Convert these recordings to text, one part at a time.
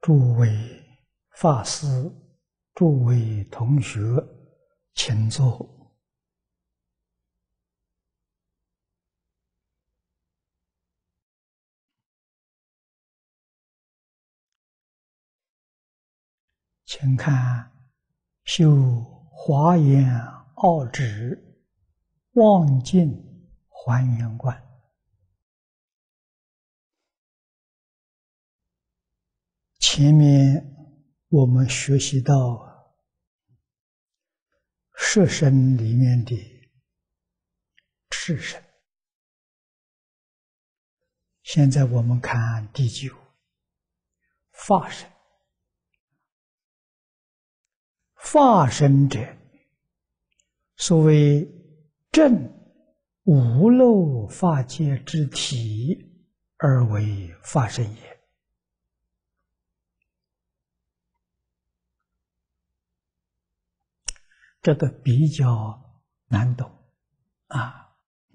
诸位法师、诸位同学，请坐。请看修华严奥旨望尽还原观。前面我们学习到色身里面的赤身，现在我们看第9法身。法身者，所谓正无漏法界之体，而为法身也。这个比较难懂啊。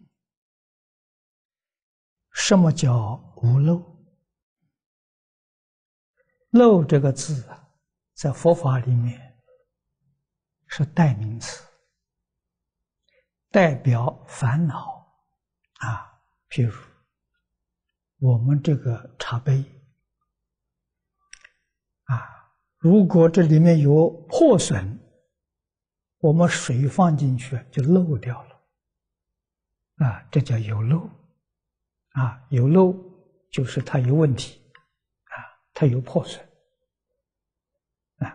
什么叫无漏？漏这个字啊，在佛法里面是代名词，代表烦恼啊。譬如我们这个茶杯啊，如果这里面有破损，我们水放进去就漏掉了啊，这叫有漏啊。有漏就是它有问题啊，它有破损啊。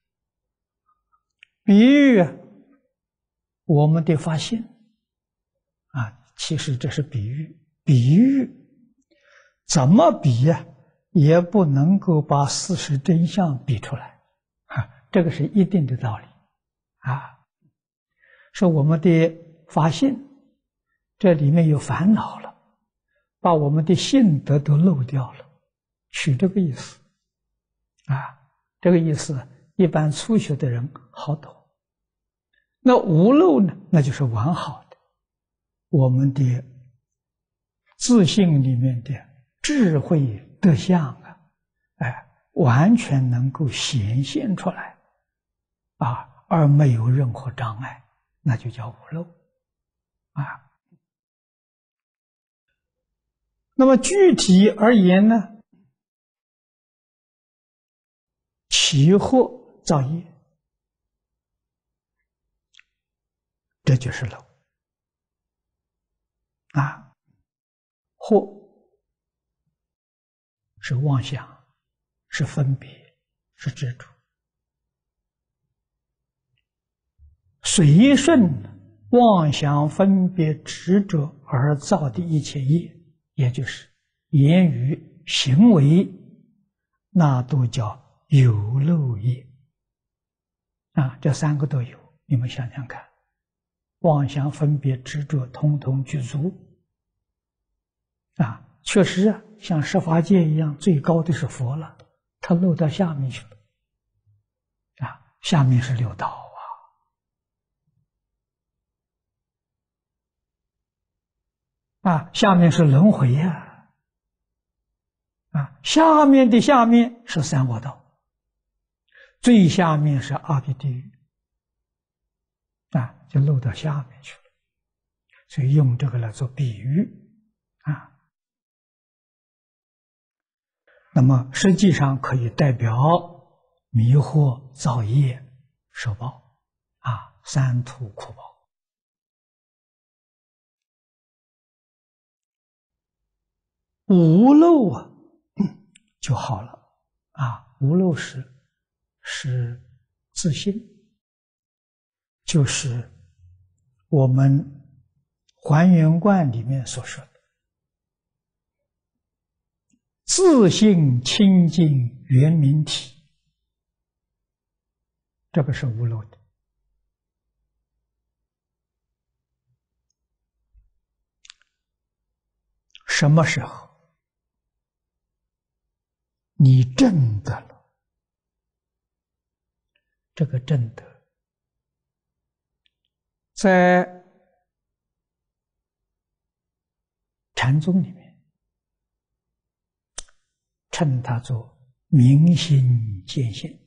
比喻我们的发现啊，其实这是比喻。比喻怎么比也不能够把事实真相比出来啊，这个是一定的道理啊。说我们的发现这里面有烦恼了，把我们的性德都漏掉了，取这个意思啊。这个意思一般初学的人好懂。那无漏呢，那就是完好的，我们的自信里面的智慧德相啊，完全能够显现出来啊，而没有任何障碍，那就叫无漏啊。那么具体而言呢，起惑造业，这就是漏啊。惑是妄想，是分别，是执着，随顺妄想分别执着而造的一切业，也就是言语行为，那都叫有漏业啊。这3个都有，你们想想看，妄想分别执着统统具足啊。确实啊，像十法界一样，最高的是佛了，他漏到下面去了啊。下面是六道啊，下面是轮回呀啊，下面的下面是三恶道，最下面是阿鼻地狱啊，就漏到下面去了。所以用这个来做比喻啊。那么实际上可以代表迷惑造业受报啊，三途苦报。无漏啊就好了啊。无漏是自信，就是我们还原观里面所说的自性清净圆明体，这个是无漏的。什么时候你证得了这个证得，在禅宗里面称它做明心见性，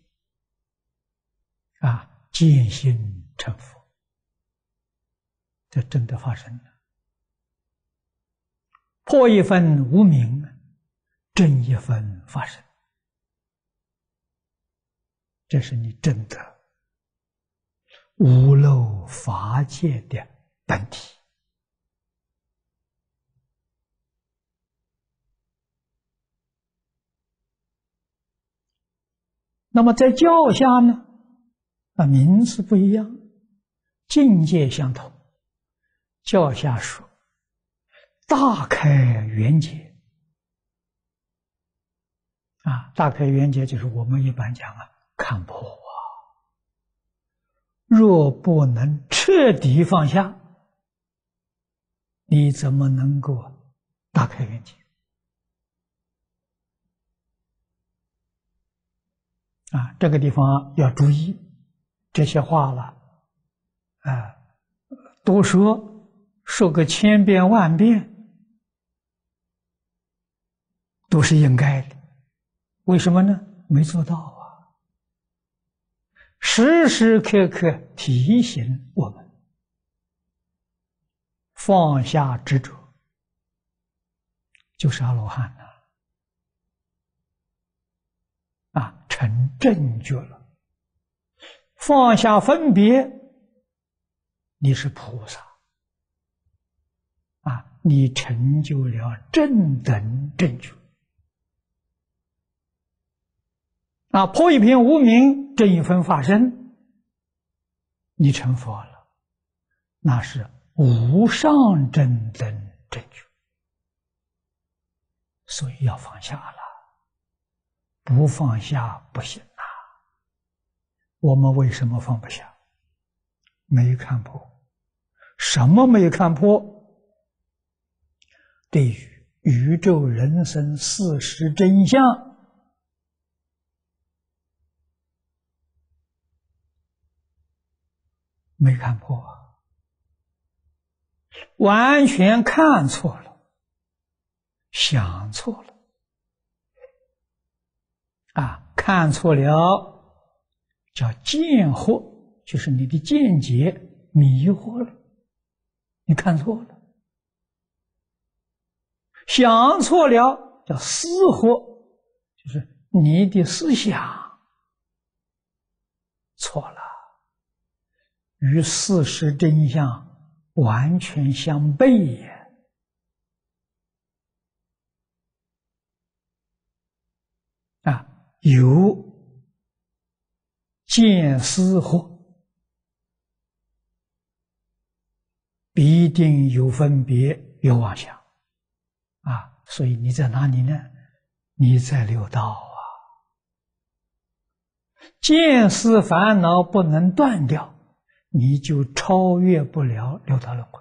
见性成佛，这真的发生了。破一分无明，正一分发生，这是你证得无漏法界的本体。那么在教下呢，名词不一样，境界相同。教下说大开圆结，大开圆结就是我们一般讲看破若不能彻底放下，你怎么能够大开圆结？这个地方要注意，这些话了，多说个千遍万遍，都是应该的。为什么呢？没做到啊！时时刻刻提醒我们放下执着，就是阿罗汉成正觉了。放下分别，你是菩萨你成就了正等正觉破一片无明，正一分法身，你成佛了，那是无上正等正觉。所以要放下了，不放下不行我们为什么放不下？没看破。什么没看破？对于宇宙人生事实真相没看破完全看错了，想错了看错了，叫见惑，就是你的见解迷惑了，你看错了。想错了叫思惑，就是你的思想错了，与事实真相完全相悖呀！有见思惑，必定有分别，有妄想所以你在哪里呢？你在六道见思烦恼不能断掉，你就超越不了六道轮回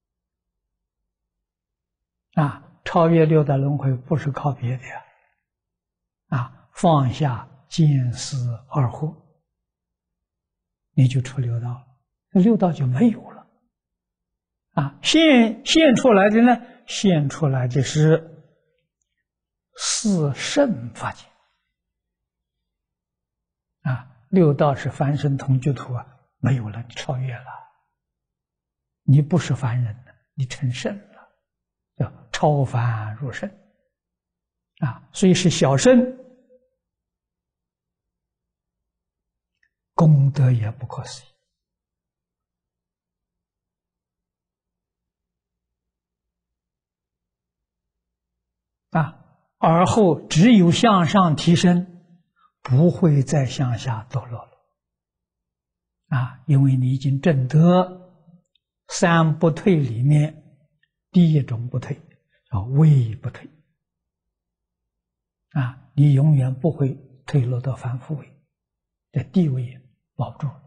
超越六道轮回不是靠别的放下见思二惑，你就出六道了，六道就没有了现出来的呢？现出来的是四圣法界六道是凡圣同居土没有了，你超越了，你不是凡人了，你成圣了，叫超凡入圣所以是小圣，功德也不可思议而后只有向上提升，不会再向下堕落了因为你已经证得三不退里面第一种不退，叫位不退你永远不会退落到凡夫位，这地位保不住了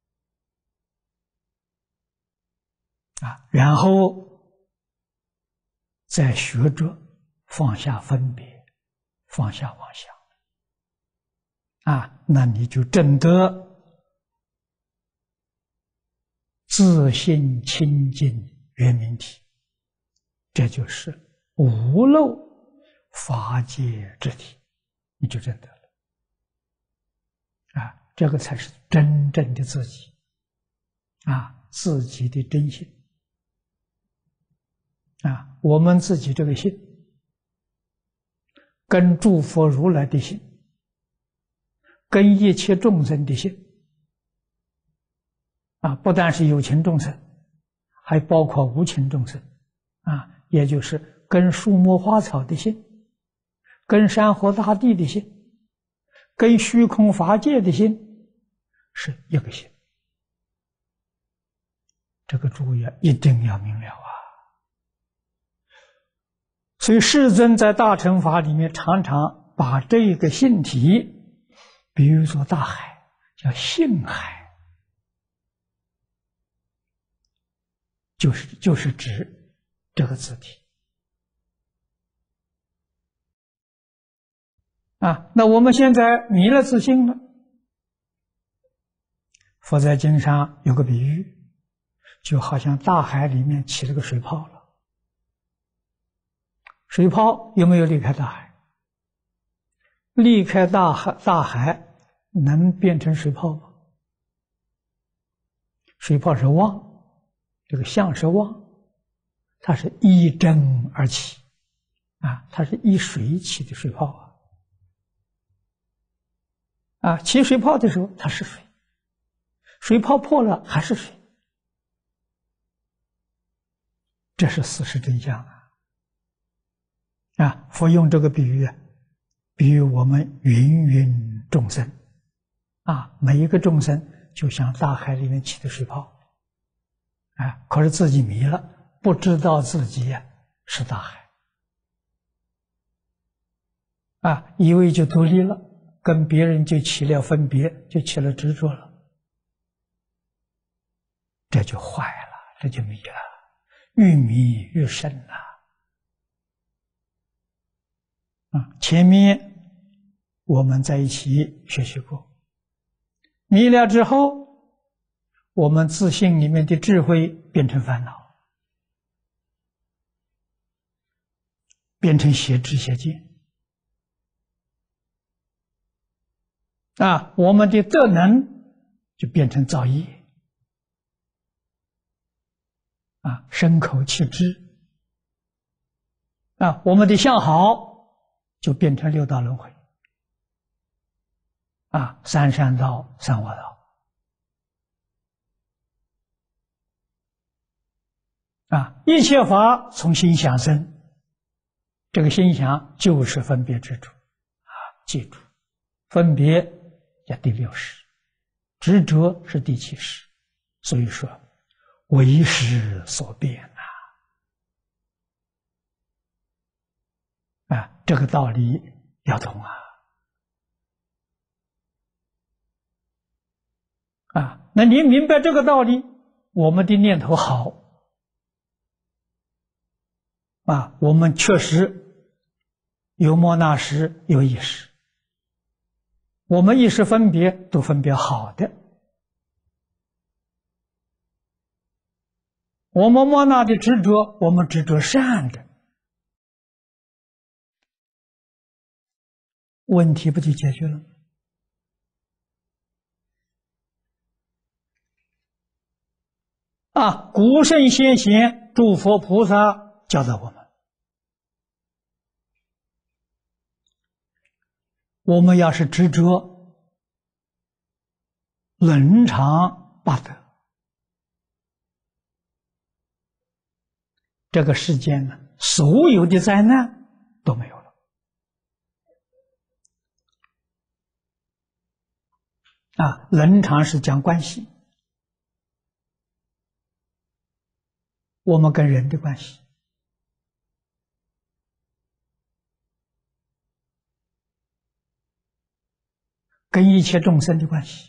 然后再学着放下分别，放下妄想那你就证得自性清净圆明体，这就是无漏法界之体，你就证得了这个才是真正的自己自己的真心我们自己这个心，跟诸佛如来的心，跟一切众生的心不但是有情众生，还包括无情众生也就是跟树木花草的心，跟山河大地的心，跟虚空法界的心是一个心。这个诸位一定要明了所以世尊在大乘法里面常常把这个性体比喻作大海，叫性海，就是指这个字体那我们现在迷了自性了。佛在经上有个比喻，就好像大海里面起了个水泡了。水泡有没有离开大海？离开大海能变成水泡吗？水泡是妄，这个相是妄，它是依真而起它是依水起的水泡起水泡的时候它是水，水泡破了还是水，这是事实真相佛用这个比喻比喻我们芸芸众生每一个众生就像大海里面起的水泡可是自己迷了，不知道自己是大海以为就独立了，跟别人就起了分别，就起了执着了，这就坏了，这就迷了，越迷越深了前面我们在一起学习过，迷了之后，我们自性里面的智慧变成烦恼，变成邪知邪见我们的德能就变成造业身口气知我们的相好就变成六道轮回三善道、三恶道一切法从心想生，这个心想就是分别执着记住，分别叫第60，执着是第70，所以说为识所变这个道理要懂那你明白这个道理，我们的念头好我们确实有莫那识，有意识，我们意识分别都分别好的，我们莫那的执着，我们执着善的，问题不就解决了吗？古圣先贤、诸佛菩萨教导我们要是执着伦常八德，这个世间呢，所有的灾难都没有了伦常是讲关系，我们跟人的关系，跟一切众生的关系，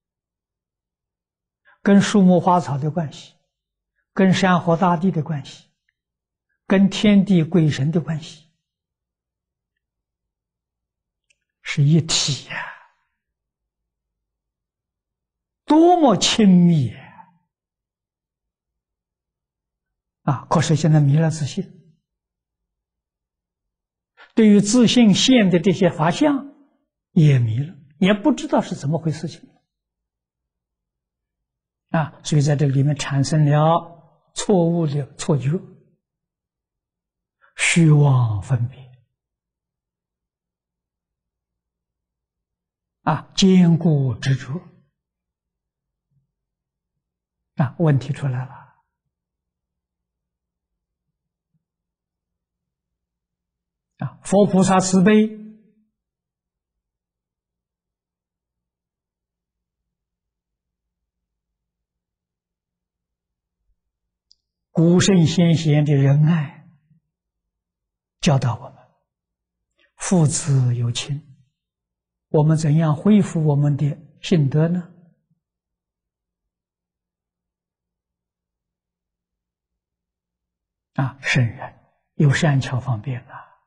跟树木花草的关系，跟山河大地的关系，跟天地鬼神的关系，是一体多么亲密可是现在迷了自信，对于自信现的这些法相也迷了， 也不知道是怎么回事情啊，所以在这里面产生了错误的错觉，虚妄分别啊，坚固执着啊，问题出来了啊！佛菩萨慈悲，古圣先贤的仁爱，教导我们父子有亲，我们怎样恢复我们的信德呢？啊，圣人有善巧方便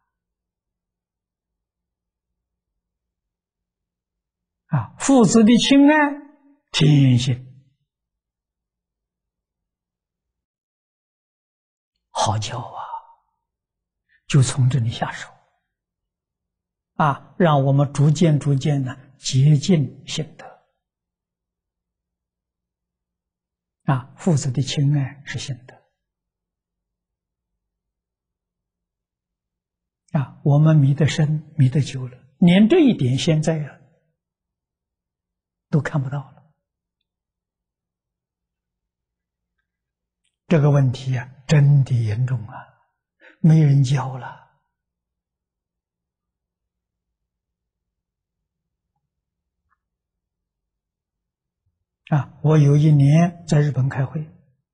啊，父子的亲爱，天性好教啊，就从这里下手啊，让我们逐渐的洁净心德啊，父子的亲爱是心德啊，我们迷得深，迷得久了，连这一点现在都看不到了。这个问题真的严重啊，没人教了啊！我有一年在日本开会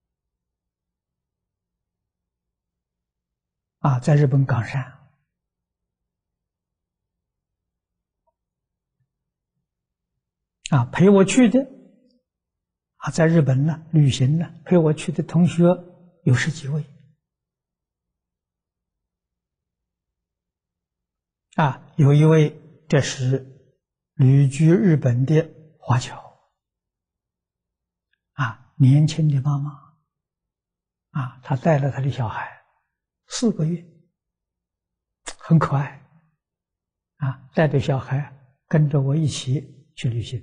啊，在日本冈山啊，陪我去的啊，在日本呢旅行呢，陪我去的同学有10几位啊，有一位这是旅居日本的华侨啊，年轻的妈妈啊，她带了她的小孩4个月，很可爱啊，带着小孩跟着我一起去旅行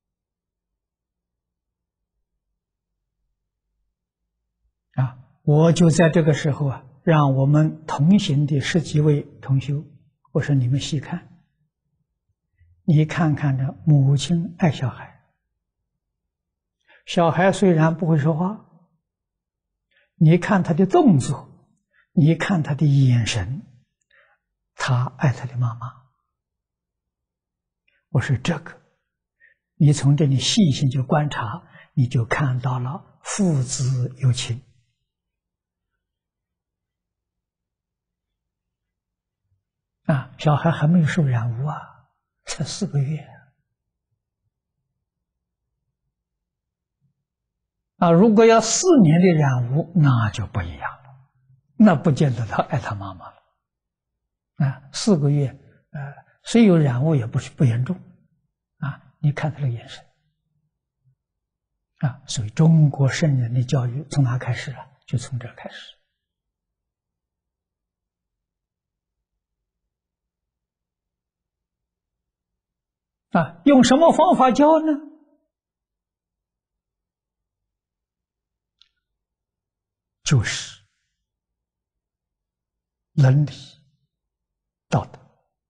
啊，我就在这个时候让我们同行的10几位同修，我说你们细看，你看看这母亲爱小孩，小孩虽然不会说话，你看他的动作，你看他的眼神，他爱他的妈妈。我说这个，你从这里细心去观察，你就看到了父子有情啊，小孩还没有受染污才4个月啊，如果要4年的染污，那就不一样了，那不见得他爱他妈妈了啊。4个月，虽有染污也不严重啊，你看他的眼神啊，所以中国圣人的教育从哪开始了？就从这开始啊。用什么方法教呢？就是伦理道德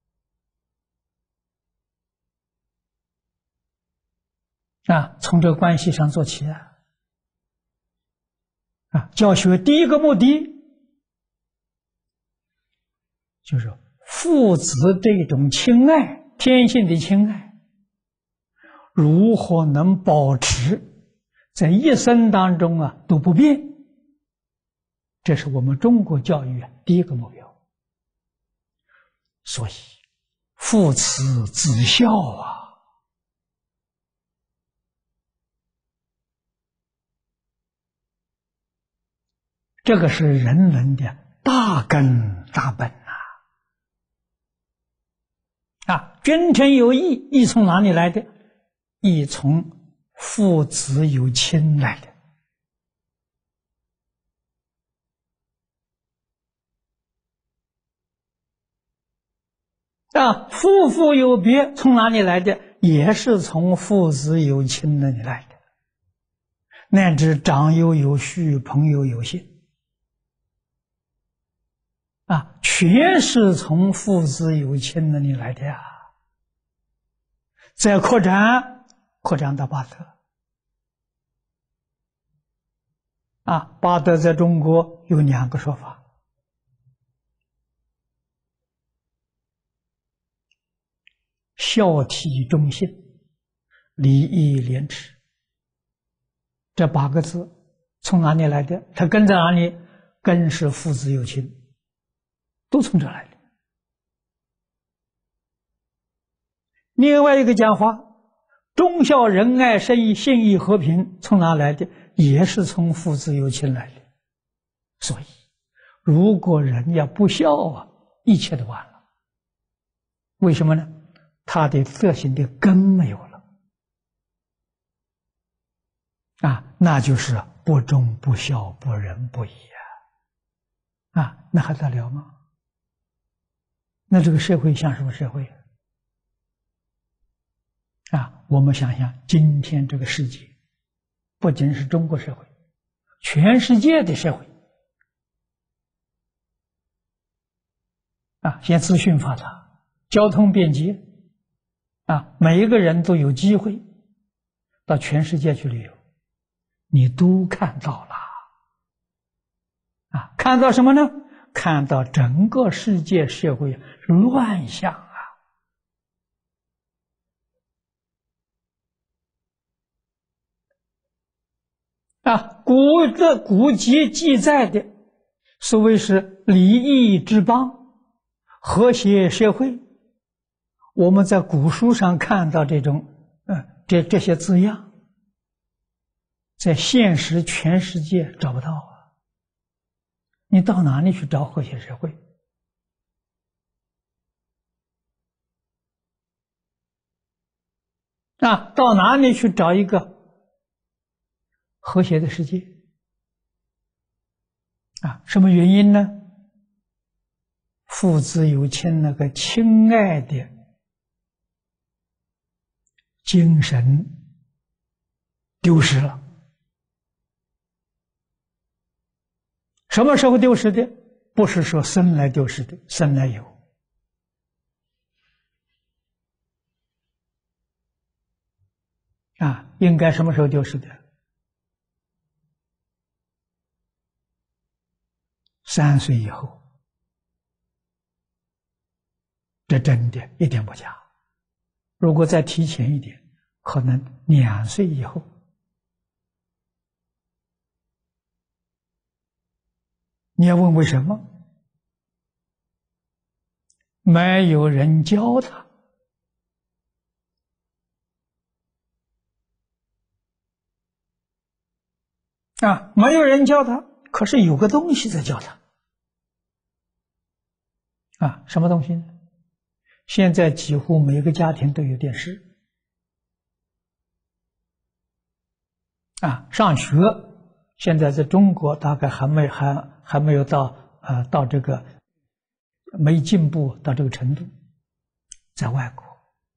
啊，从这个关系上做起教学第一个目的就是父子这种亲爱，天性的亲爱，如何能保持在一生当中都不变？这是我们中国教育第一个目标。所以父慈子孝这个是人伦的大根大本君臣有义，义从哪里来的？义从父子有亲来的夫妇有别从哪里来的？ 也是从父子有亲那里来的，乃至长幼有序，朋友有信，全是从父子有亲那里来的呀。再扩展到八德，八德在中国有2个说法。孝悌忠信，礼义廉耻，这8个字从哪里来的？它根在哪里？根是父子有亲，都从这来的。另外一个讲法，忠孝仁爱信义和平，从哪来的？也是从父子有亲来的。所以，如果人要不孝一切都完了。为什么呢？他的德行的根没有了，那就是不忠不孝不仁不义那还得了吗？那这个社会像什么社会我们想想，今天这个世界，不仅是中国社会，全世界的社会现在资讯发达，交通便捷每一个人都有机会到全世界去旅游，你都看到了看到什么呢？看到整个世界社会是乱象古籍记载的所谓是礼义之邦，和谐社会，我们在古书上看到这种这些字样，在现实全世界找不到你到哪里去找和谐社会？到哪里去找一个和谐的世界什么原因呢？父子有亲那个亲爱的精神丢失了。什么时候丢失的？不是说生来丢失的，生来有应该什么时候丢失的？3岁以后，这真的一点不假。如果再提前一点，可能2岁以后。你要问为什么？没有人教他没有人教他，可是有个东西在教他什么东西呢？现在几乎每个家庭都有电视上学现在在中国大概还没有到这个没进步到这个程度，在外国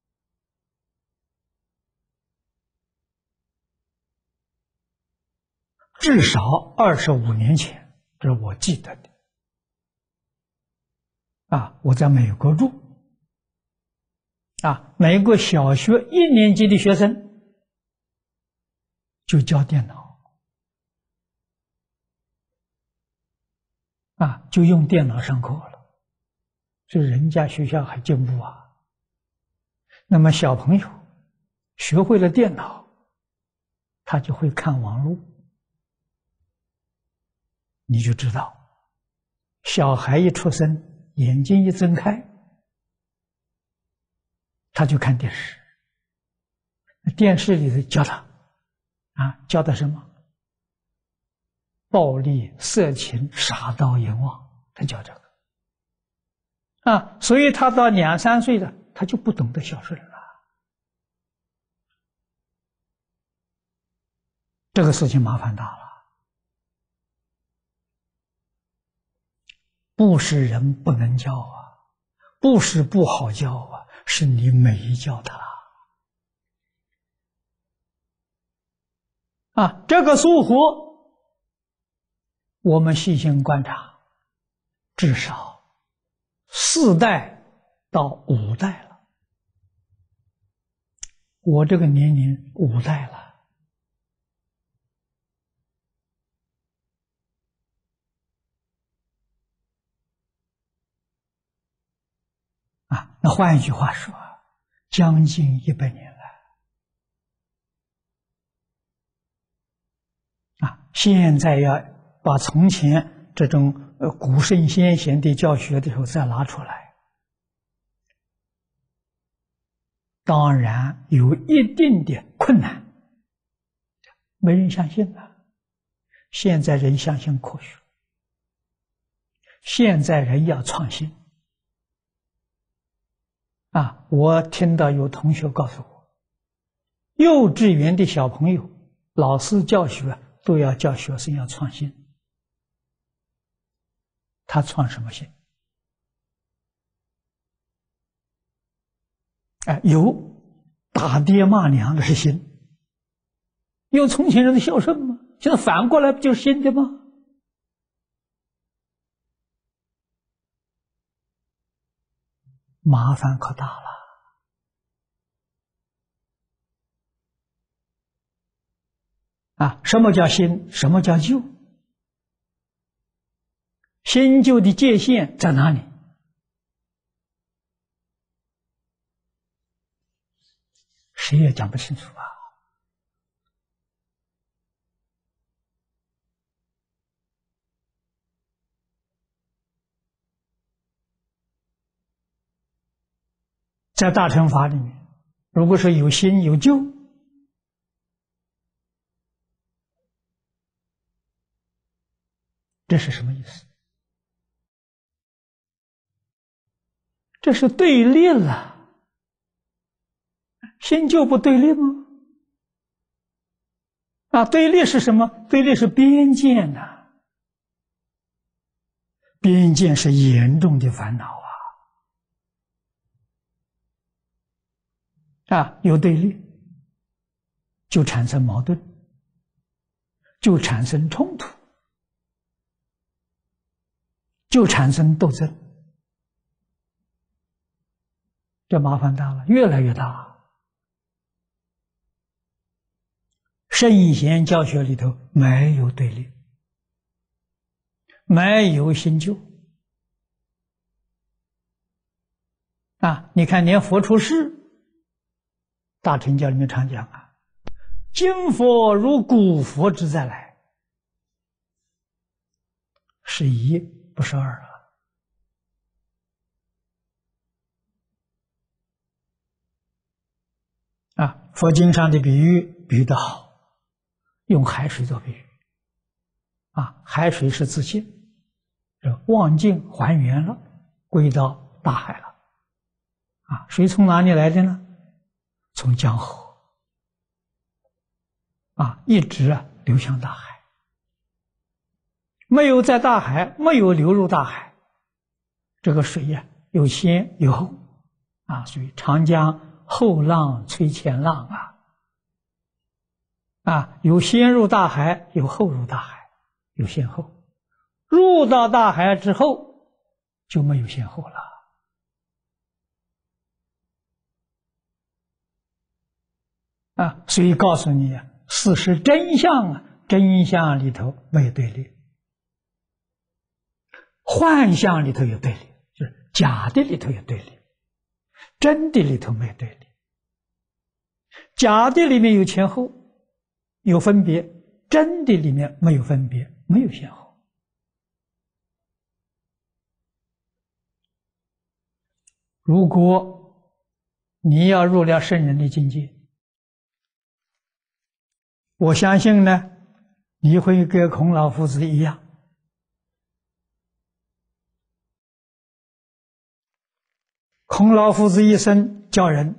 至少25年前，这是我记得的我在美国住美国小学1年级的学生就教电脑就用电脑上课了，所以人家学校还进步那么小朋友学会了电脑，他就会看网络，你就知道，小孩一出生，眼睛一睁开，他就看电视，电视里头教他教他什么？暴力、色情、杀盗淫妄，他教这个所以他到2、3岁了，他就不懂得孝顺了。这个事情麻烦大了，不是人不能教不是不好教是你没教他这个疏活，我们细心观察，至少4代到5代了。我这个年龄5代了。那换一句话说，将近100年了。现在要把从前这种古圣先贤的教学的时候再拿出来，当然有一定的困难，没人相信了。现在人相信科学，现在人要创新。我听到有同学告诉我，幼稚园的小朋友，老师教学都要教学生要创新。他创什么新？有打爹骂娘的是新，有从前人的孝顺吗？现在反过来不就是新的吗？麻烦可大了。什么叫新？什么叫旧？新旧的界限在哪里？谁也讲不清楚在大乘法里面，如果说有新有旧，这是什么意思？这是对立了。新旧不对立吗？对立是什么？对立是边界呢。边界是严重的烦恼有对立，就产生矛盾，就产生冲突，就产生斗争，这麻烦大了，越来越大。圣贤教学里头没有对立，没有新旧你看连佛出世，大乘教里面常讲今佛如古佛之再来，是一不是二佛经上的比喻比喻得好，用海水做比喻海水是自性，忘尽还原了，归到大海了水从哪里来的呢？从江河一直流向大海，没有在大海，没有流入大海，这个水有先有后所以长江后浪推前浪有先入大海，有后入大海，有先后。入到大海之后就没有先后了所以告诉你事实真相真相里头没有对立，幻象里头有对立，就是假的里头有对立，真的里头没有对立。假的里面有前后，有分别，真的里面没有分别，没有先后。如果你要入了圣人的境界，我相信呢，你会跟孔老夫子一样，孔老夫子一生教人，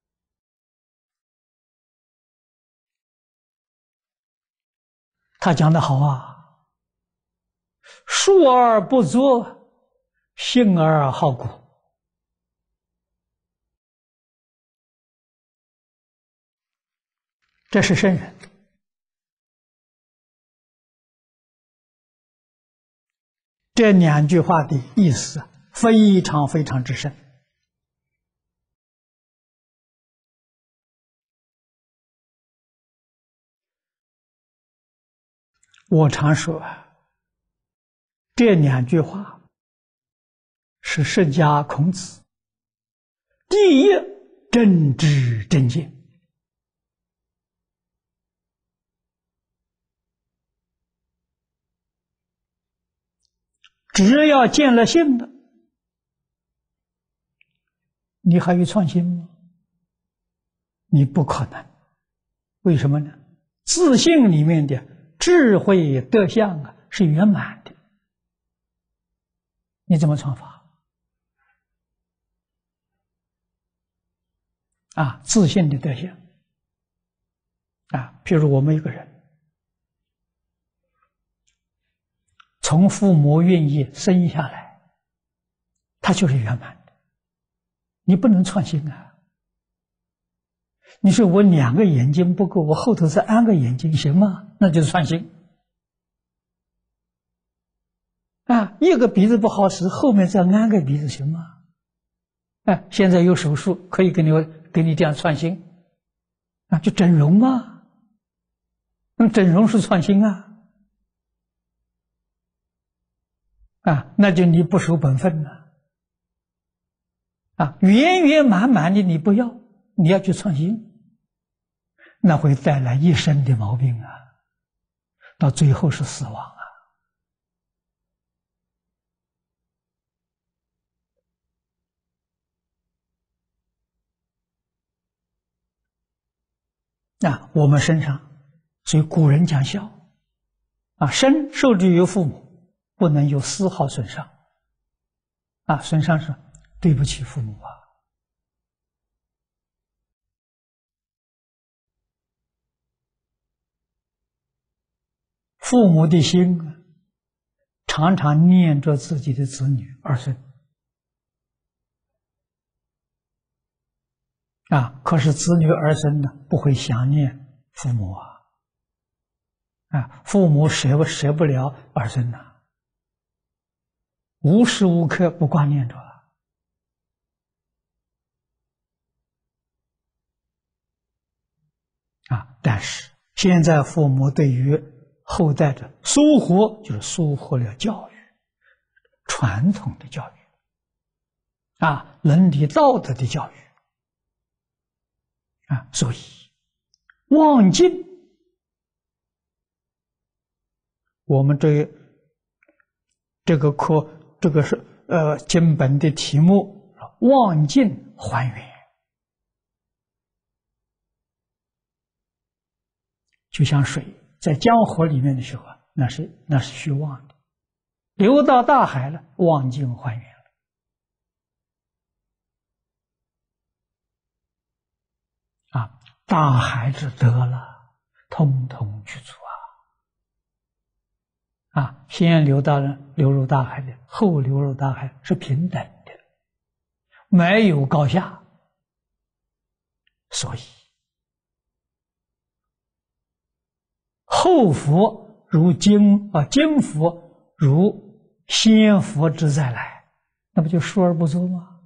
他讲得好述而不作，信而好古。这是圣人。 这2句话的意思非常非常之深。我常说，这2句话是释迦孔子第一正知正见。只要见了性的，你还有创新吗？你不可能。为什么呢？自性里面的智慧德相啊是圆满的，你怎么创法？啊，自性的德相啊，譬如我们一个人从父母愿意生下来，他就是圆满的，你不能创新啊。你说我2个眼睛不够，我后头再安个眼睛行吗？那就是创新啊。一个鼻子不好使，后面再安个鼻子行吗？现在有手术可以给你这样创新啊，就整容嘛。那整容是创新啊。那就你不守本分了啊，圆圆满满的你不要，你要去创新，那会带来一身的毛病啊，到最后是死亡啊。我们身上，所以古人讲孝啊，身受之于父母，不能有丝毫损伤啊，损伤是对不起父母啊。父母的心常常念着自己的子女儿孙啊，可是子女儿孙呢不会想念父母啊，父母舍不了儿孙呐，无时无刻不挂念着啊。但是现在父母对于后代的疏忽，就是疏忽了教育，传统的教育啊，伦理道德的教育啊，所以忘尽我们这个课，这个是经本的题目，忘尽还原，就像水在江河里面的时候，那是虚妄的，流到大海了，忘尽还原了啊，大海之德了，通通去除啊，先流入大海的，后流入大海是平等的，没有高下。所以后佛如今佛如先佛之再来，那不就说而不做吗？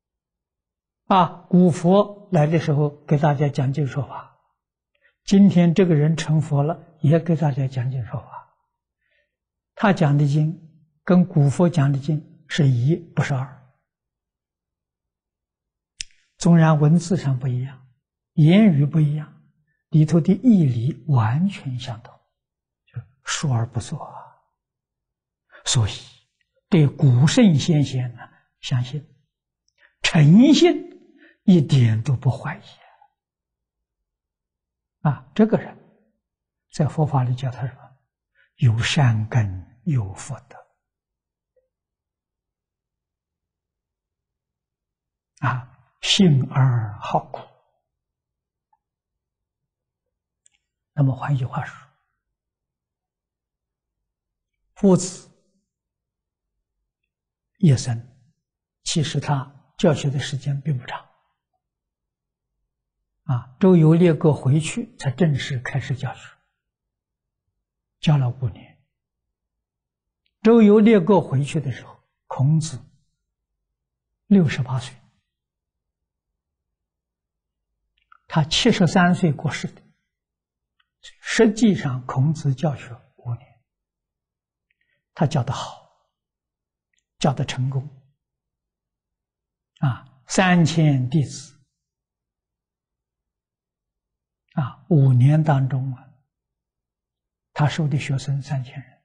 古佛来的时候给大家讲经说法，今天这个人成佛了，也给大家讲经说法。他讲的经跟古佛讲的经是一，不是二。纵然文字上不一样，言语不一样，里头的义理完全相同，就说而不做啊。所以对古圣先贤呢，相信诚信一点都不怀疑这个人在佛法里叫他什么？有善根，有福德信而好苦。那么换句话说，夫子一生其实他教学的时间并不长周游列国回去才正式开始教学，教了5年， 周游列国回去的时候，孔子68岁，他73岁过世的。实际上，孔子教学5年，他教得好，教得成功。3000弟子，5年当中他收的学生3000人，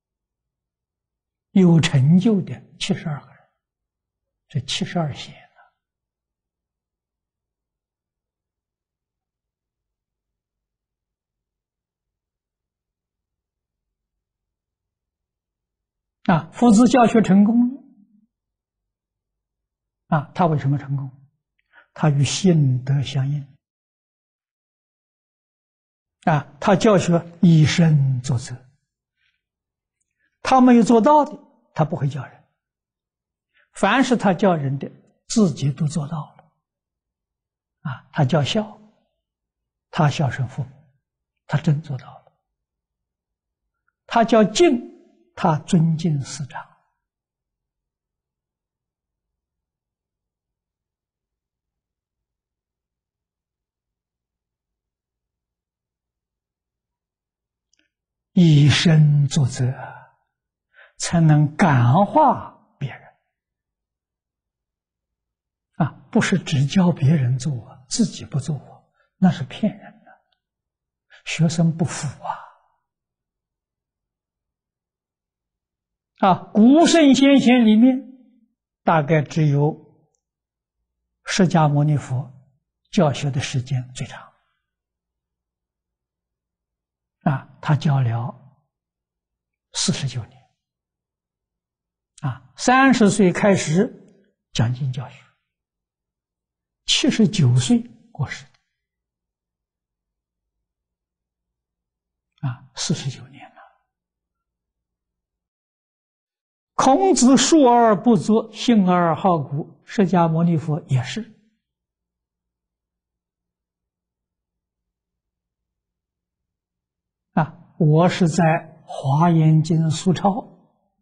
有成就的72个人，这72贤。夫子教学成功了，他为什么成功？他与信德相应，他教学以身作则，他没有做到的，他不会教人。凡是他教人的，自己都做到了。他教孝，他孝顺父母，他真做到了。他教敬，他尊敬师长。以身作则，才能感化别人。不是只教别人做，自己不做，那是骗人的，学生不服古圣先贤里面，大概只有释迦牟尼佛教学的时间最长。他教了49年，30岁开始讲经教学，79岁过世的，49年了。孔子述而不作，信而好古，释迦牟尼佛也是。我是在《华严经》苏钞，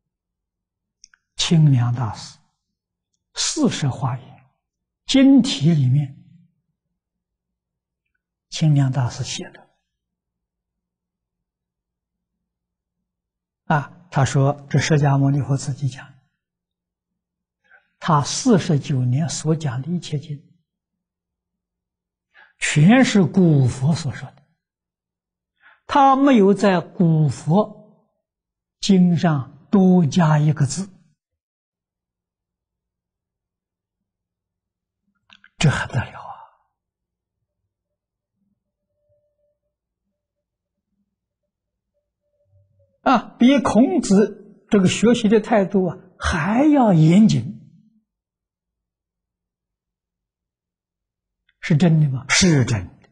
清凉大师40华严经题里面，清凉大师写的。他说这释迦牟尼佛自己讲，他49年所讲的一切经，全是古佛所说的。他没有在古佛经上多加一个字，这还得了比孔子这个学习的态度还要严谨。是真的吗？是真的。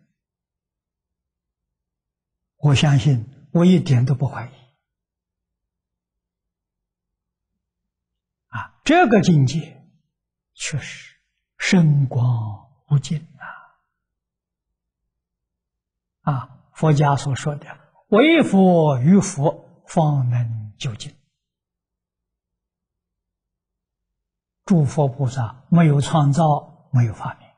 我相信，我一点都不怀疑。这个境界确实深广无尽佛家所说的唯佛与佛方能究竟。诸佛菩萨没有创造，没有发明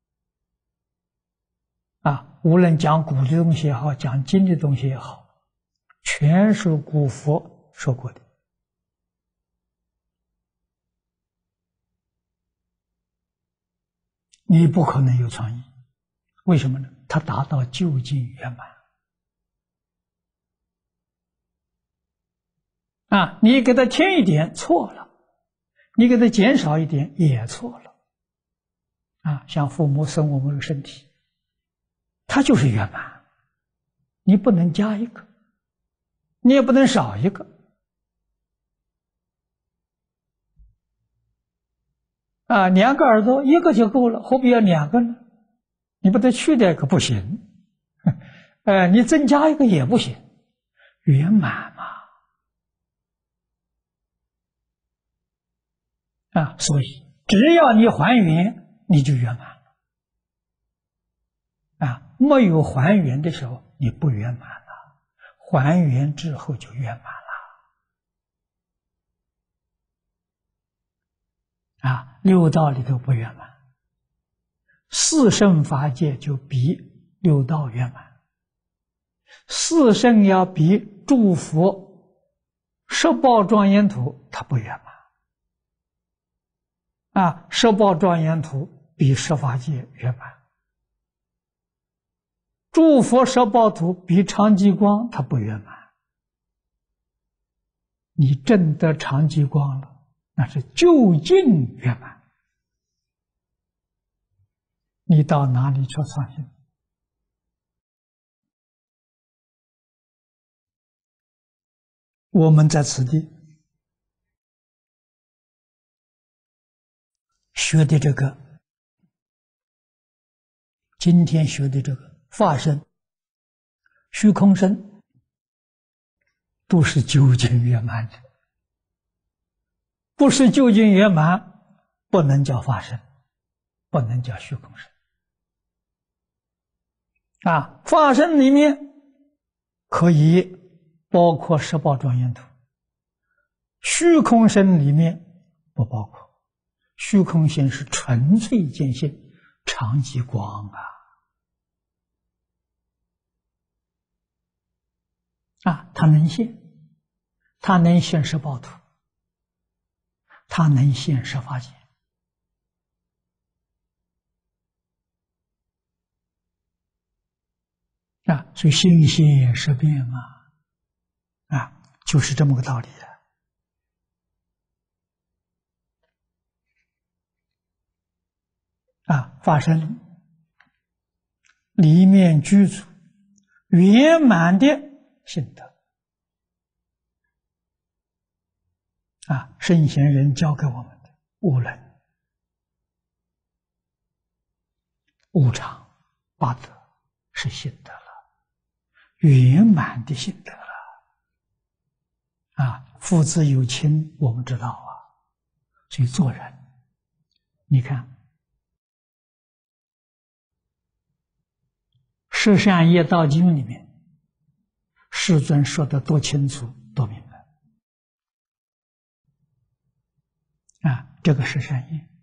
无论讲古的东西也好，讲经的东西也好，全是古佛说过的。你不可能有创意，为什么呢？它达到究竟圆满你给它添一点错了，你给它减少一点也错了像父母生我们这个身体，它就是圆满，你不能加一个，你也不能少一个2个耳朵，一个就够了，何必要2个呢？你把它去掉一个不行你增加一个也不行，圆满嘛所以只要你还原，你就圆满了没有还原的时候，你不圆满了，还原之后就圆满了六道里头不圆满，四圣法界就比六道圆满。四圣要比诸佛十宝庄严土，它不圆满。十宝庄严土比十法界圆满。诸佛十宝土比常寂光，它不圆满。你证得常寂光了，那是究竟圆满。你到哪里去创新？我们在此地学的这个，今天学的这个法身、虚空身，都是究竟圆满的。不是究竟圆满，不能叫法身，不能叫虚空身。法身里面可以包括十宝庄严土，虚空身里面不包括。虚空性是纯粹见性，常寂光它能现，它能现十宝土，它能现十法界。所以性现识变就是这么个道理法身里面居住圆满的性德圣贤人教给我们的无能、无常、八德是性德了，圆满的性德了父子有亲，我们知道所以做人，你看《十善业道经》里面，世尊说的多清楚多明白这个十善业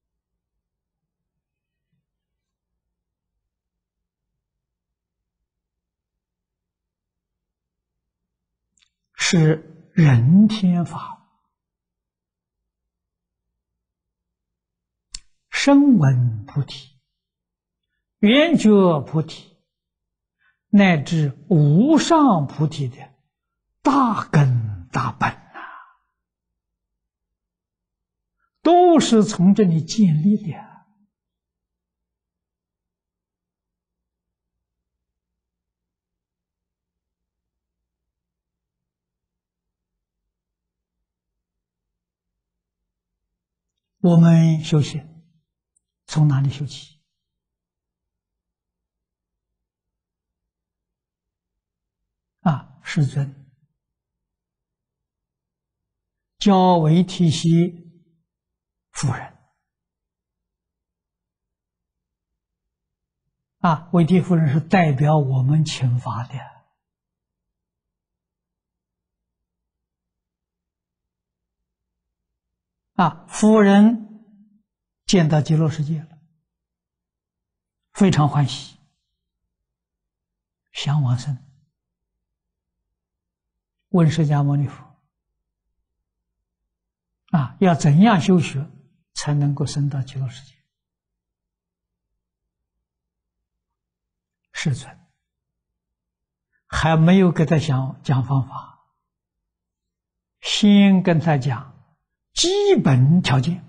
是人天法，声闻菩提、圆觉菩提乃至无上菩提的大根大本都是从这里建立的我们修行从哪里修起？世尊教为提携夫人为提夫人是代表我们请法的夫人见到极乐世界了，非常欢喜，想往生，问释迦牟尼佛要怎样修学才能够升到极乐世界？世尊还没有给他讲方法，先跟他讲基本条件，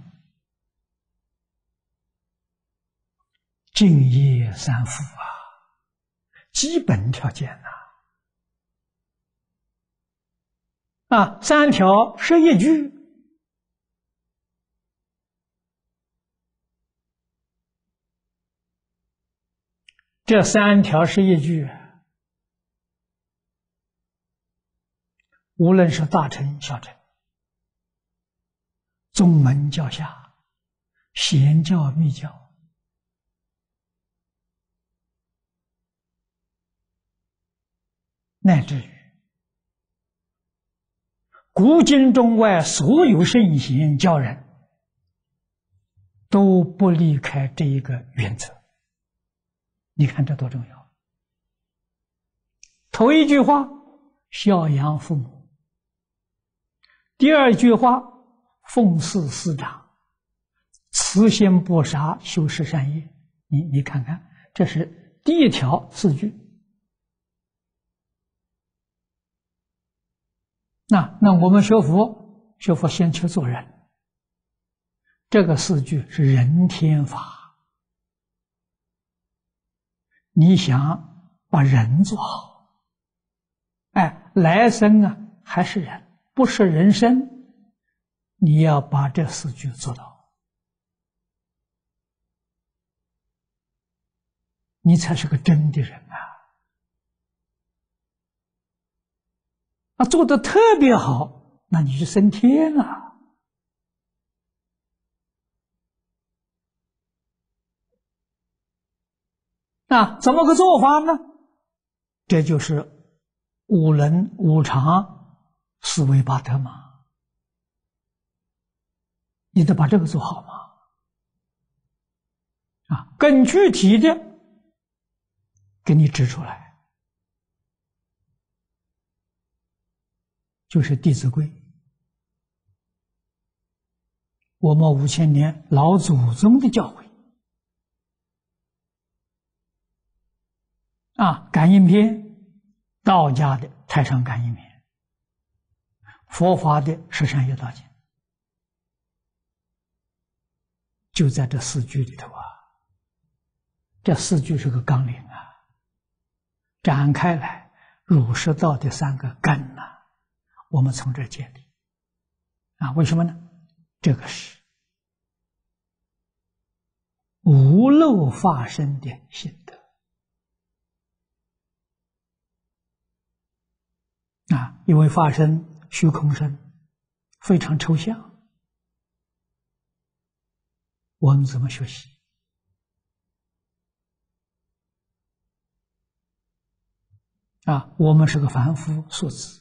净业三福基本条件三条十一句，这三条十一句，无论是大乘小乘、宗门教下、显教密教，乃至于古今中外所有圣贤教人， 都不离开这一个原则。你看这多重要！头一句话，孝养父母；第二句话，奉事师长，慈心不杀，修持善业。你看看，这是第一条4句。那我们学佛先求做人，这个4句是人天法。你想把人做好，来生啊还是人，不是人生，你要把这4句做到，你才是个真的人啊！做得特别好，那你就升天了。怎么个做法呢？这就是5伦5常4维8德嘛。你得把这个做好嘛。更具体的给你指出来。就是《弟子规》，我们5000年老祖宗的教诲。感应篇，道家的太上感应篇，佛法的十善业道经，就在这4句里头啊。这4句是个纲领啊，展开来，儒释道的3个根呐。我们从这儿建立为什么呢？这个是无漏发生的心得因为发生虚空生非常抽象，我们怎么学习我们是个凡夫俗子，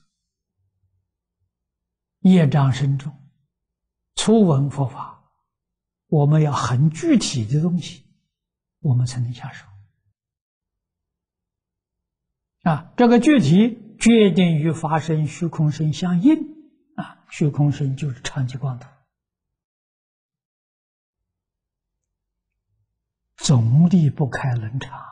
业障深重，初闻佛法，我们要很具体的东西，我们才能下手这个具体决定与法身虚空身相应虚空身就是常寂光头，总离不开伦常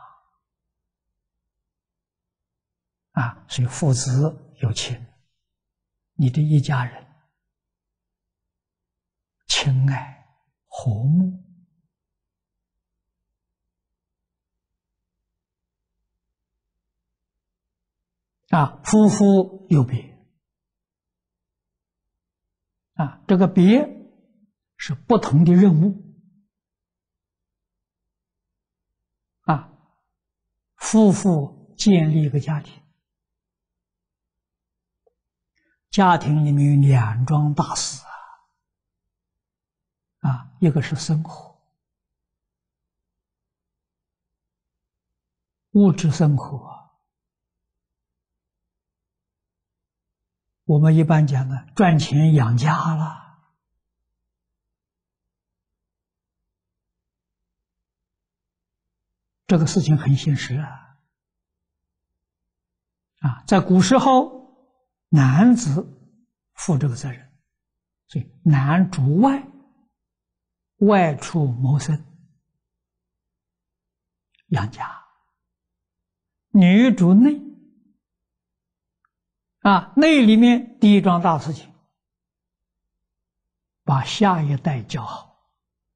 所以父子有情，你的一家人亲爱和睦夫妇有别这个别是不同的任务夫妇建立一个家庭，家庭里面有2桩大事一个是生活，物质生活我们一般讲呢，赚钱养家了，这个事情很现实在古时候，男子负这个责任，所以男主外出谋生养家，女主内内里面第一桩大事情，把下一代教好。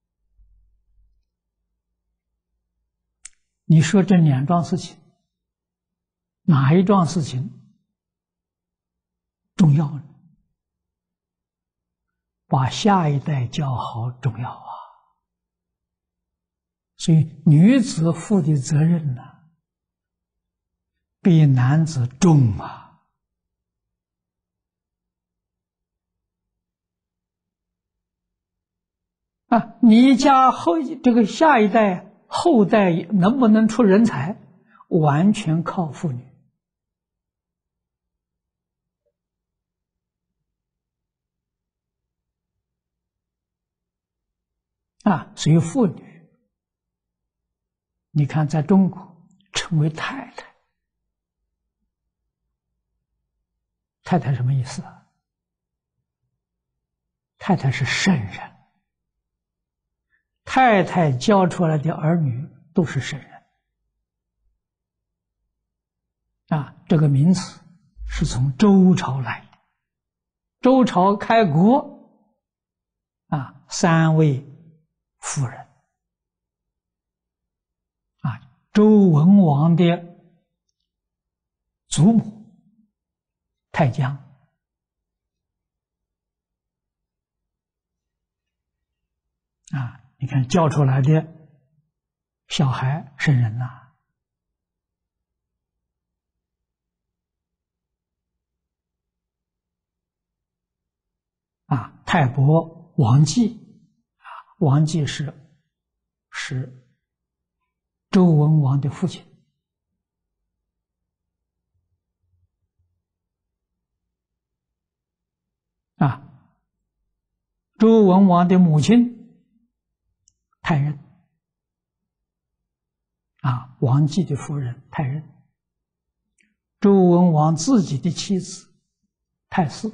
你说这2桩事情，哪一桩事情重要呢？把下一代教好重要所以女子负的责任比男子重你家这个下一代后代能不能出人才，完全靠妇女所以妇女，你看在中国称为太太，太太什么意思啊？太太是圣人，太太教出来的儿女都是圣人。这个名词是从周朝来的。周朝开国，3位夫人，周文王的祖母太姜，你看教出来的小孩圣人呐。太伯王继，王继是周文王的父亲。周文王的母亲太任，王继的夫人太任，周文王自己的妻子太姒。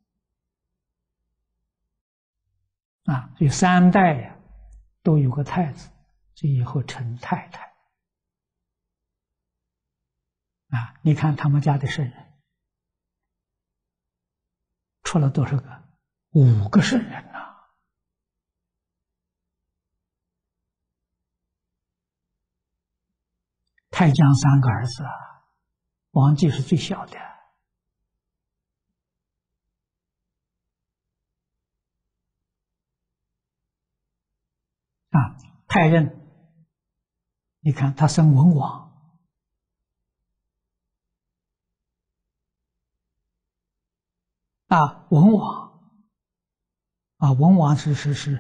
所以3代都有个太子，所以以后称太太。你看他们家的圣人，出了多少个？5个圣人呐！太姜3个儿子，王继是最小的。太任，你看他生文王，文王，文王是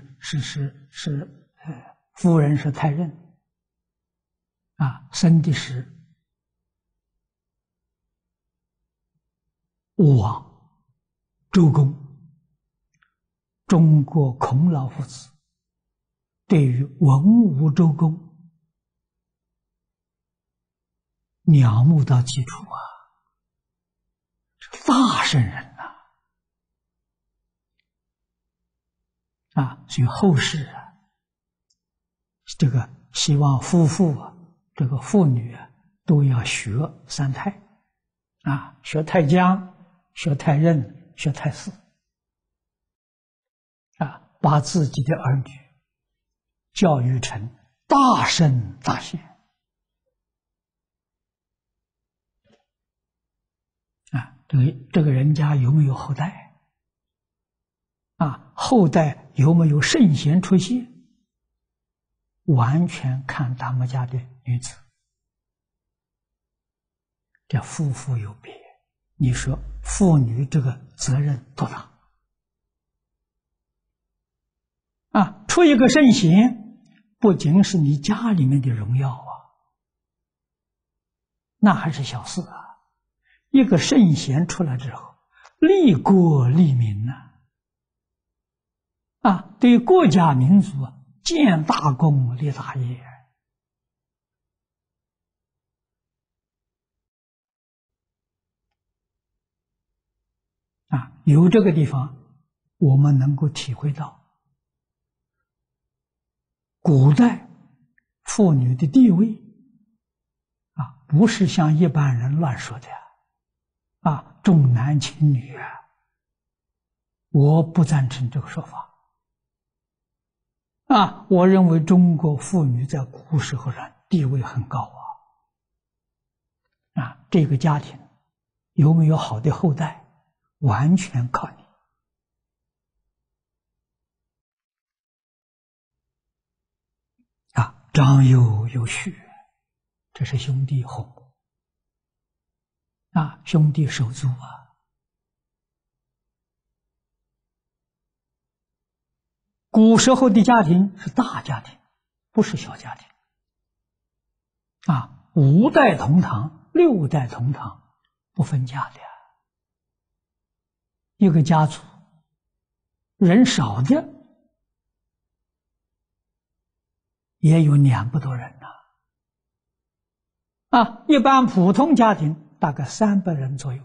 夫人是太任，生的是武王，周公。中国孔老夫子对于文武周公仰慕到极处大圣人所以后世这个希望夫妇这个妇女都要学3太学太姜，学太任，学太姒把自己的儿女教育成大圣大贤这个人家有没有后代后代有没有圣贤出现，完全看他们家的女子。这夫妇有别，你说妇女这个责任多大出一个圣贤，不仅是你家里面的荣耀那还是小事一个圣贤出来之后，利国利民对国家民族建大功立大业由这个地方我们能够体会到古代妇女的地位不是像一般人乱说的重男轻女我不赞成这个说法我认为中国妇女在古时候上地位很高这个家庭有没有好的后代，完全靠你张友有序，这是兄弟红兄弟手足古时候的家庭是大家庭，不是小家庭5代同堂6代同堂不分家的一个家族人少的也有200多人一般普通家庭大概300人左右，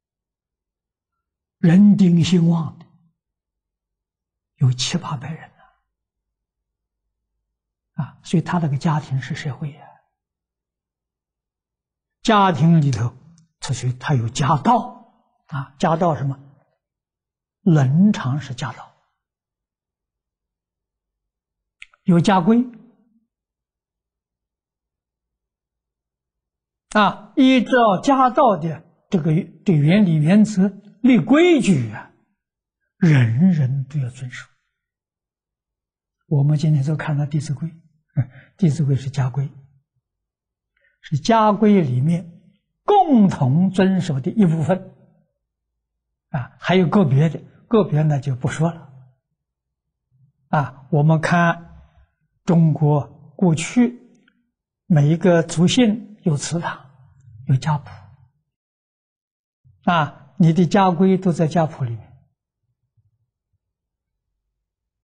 人丁兴旺的有700-800人所以他那个家庭是社会家庭里头，他有家道家道什么？伦常是家道，有家规依照家道的这个原理原则立规矩人人都要遵守。我们今天都看到《弟子规》，《弟子规》是家规，是家规里面共同遵守的一部分还有个别的，个别呢就不说了我们看中国过去每一个族姓有祠堂，有家谱你的家规都在家谱里面